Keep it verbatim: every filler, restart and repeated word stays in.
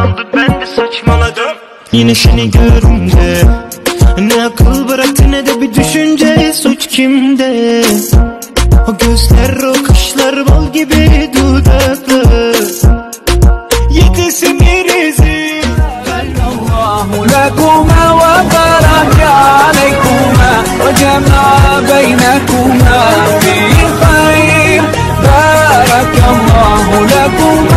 kaldı, ben de saçmaladım. Yine seni görünce ne akıl bıraktı ne de bir düşünce. Suç kimde? O gözler, o kaşlar, bal gibi dudaklar. Yetesim rezil. Allahu lekuma ve baraka aleykuma ve cem'a beynekuma fi hayr. Barakallahu lekuma